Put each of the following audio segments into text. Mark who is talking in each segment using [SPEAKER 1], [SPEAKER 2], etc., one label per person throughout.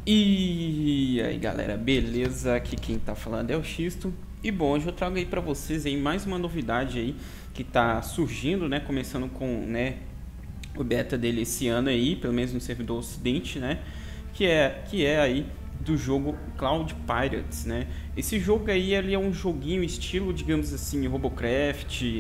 [SPEAKER 1] E aí galera, beleza? Aqui quem tá falando é o Xisto. E bom, hoje eu trago aí pra vocês aí mais uma novidade aí que tá surgindo, né? Começando com, né, o beta dele esse ano aí, pelo menos no servidor Ocidente, né? Que é aí do jogo Cloud Pirates, né? Esse jogo aí ele é um joguinho estilo, digamos assim, Robocraft,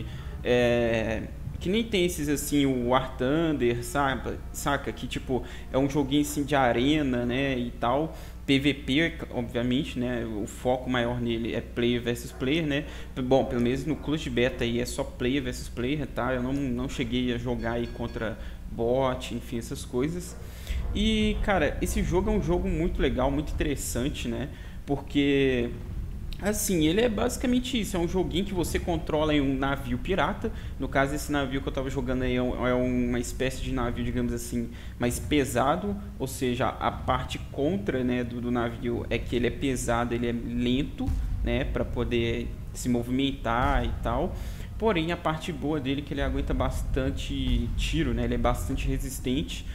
[SPEAKER 1] que nem tem esses assim, o War Thunder, saca? Que tipo, é um joguinho assim de arena, né, e tal. PVP, obviamente, né? O foco maior nele é player versus player, né? Bom, pelo menos no Closed Beta aí é só player versus player, tá? Eu não cheguei a jogar aí contra bot, enfim, essas coisas. E, cara, esse jogo é um jogo muito legal, muito interessante, né? Porque assim, ele é basicamente isso, é um joguinho que você controla em um navio pirata. No caso, esse navio que eu tava jogando aí é uma espécie de navio, digamos assim, mais pesado. Ou seja, a parte contra, né, do navio é que ele é pesado, ele é lento, né, para poder se movimentar e tal. Porém, a parte boa dele é que ele aguenta bastante tiro, né, ele é bastante resistente.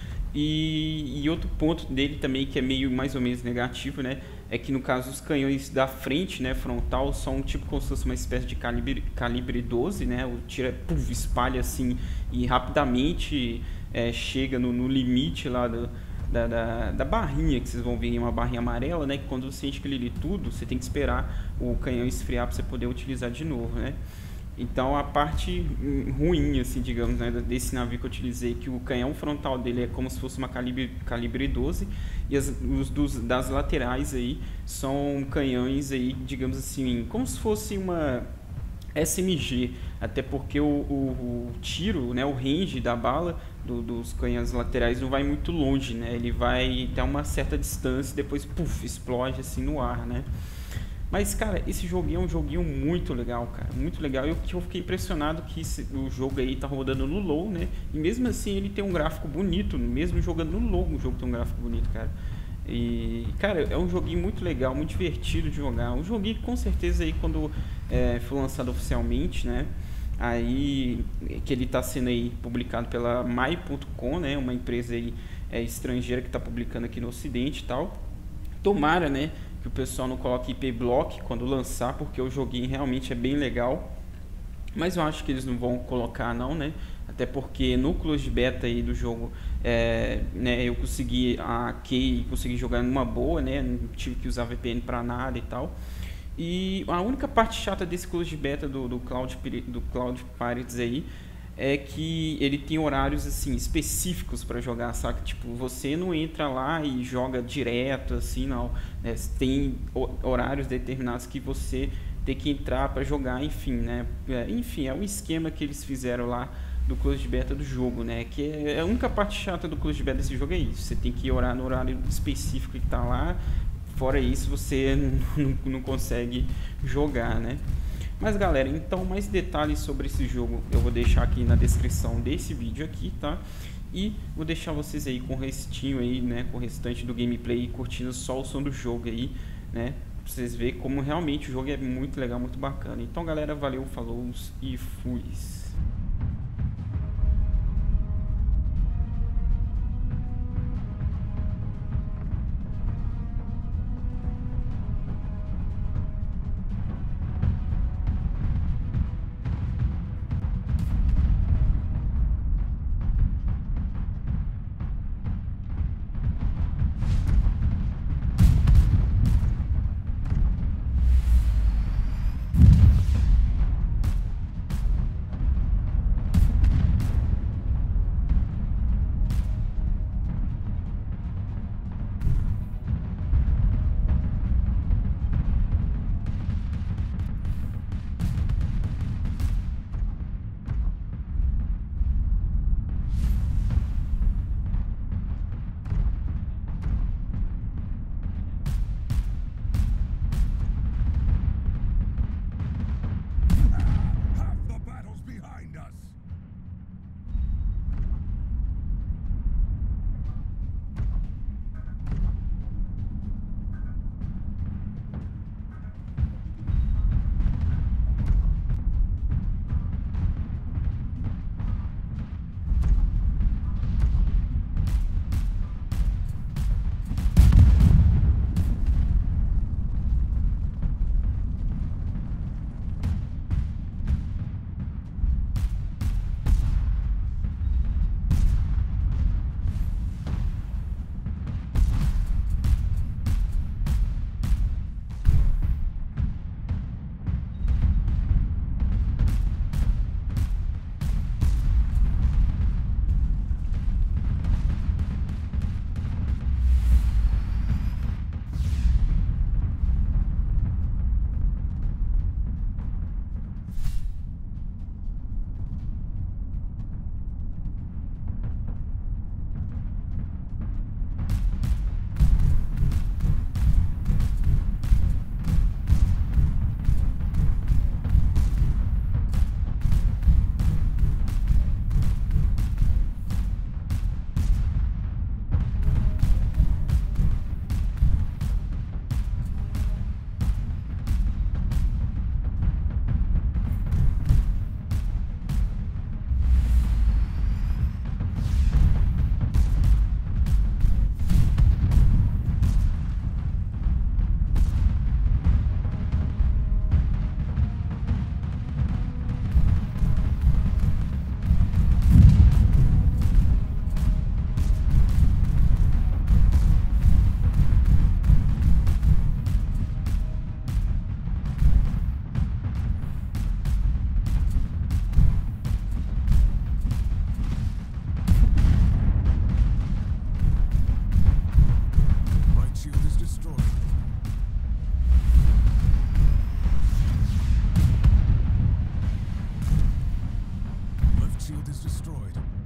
[SPEAKER 1] E outro ponto dele também que é meio mais ou menos negativo, né, é que no caso os canhões da frente, né, frontal, são tipo como se fosse uma espécie de calibre 12, né, o tiro espalha assim e rapidamente chega no limite lá da barrinha que vocês vão ver, uma barrinha amarela, né, que quando você enche aquele tudo, você tem que esperar o canhão esfriar para você poder utilizar de novo, né. Então a parte ruim, assim, digamos, né, desse navio que eu utilizei, que o canhão frontal dele é como se fosse uma calibre 12 e das laterais aí são canhões aí, digamos assim, como se fosse uma SMG, até porque o tiro, né, o range da bala dos canhões laterais não vai muito longe, né, ele vai até uma certa distância e depois puff, explode assim no ar, né. Mas, cara, esse joguinho é um joguinho muito legal, cara. Muito legal. Eu fiquei impressionado que o jogo aí tá rodando no low, né? E mesmo assim ele tem um gráfico bonito. Mesmo jogando no low, o jogo tem um gráfico bonito, cara. E, cara, é um joguinho muito legal, muito divertido de jogar. Um joguinho que com certeza aí quando for lançado oficialmente, né? Aí, que ele tá sendo aí publicado pela My.com, né? Uma empresa aí estrangeira que tá publicando aqui no Ocidente e tal. Tomara, né, que o pessoal não coloque IP Block quando lançar, porque o joguinho realmente é bem legal. Mas eu acho que eles não vão colocar não, né? Até porque no Closed Beta aí do jogo, né, eu consegui a key, consegui jogar numa boa, né? Não tive que usar VPN para nada e tal. E a única parte chata desse Closed Beta do Cloud Pirates aí é que ele tem horários assim específicos para jogar, saca? Tipo, você não entra lá e joga direto assim, não, né? Tem horários determinados que você tem que entrar para jogar, enfim, né? Enfim, é um esquema que eles fizeram lá do Closed Beta do jogo, né? Que é a única parte chata do Closed Beta desse jogo é isso. Você tem que orar no horário específico que tá lá. Fora isso, você não consegue jogar, né? Mas galera, então mais detalhes sobre esse jogo eu vou deixar aqui na descrição desse vídeo aqui, tá? E vou deixar vocês aí com o restinho aí, né, com o restante do gameplay curtindo só o som do jogo aí, né? Pra vocês verem como realmente o jogo é muito legal, muito bacana. Então galera, valeu, falou e fui.
[SPEAKER 2] shield is destroyed.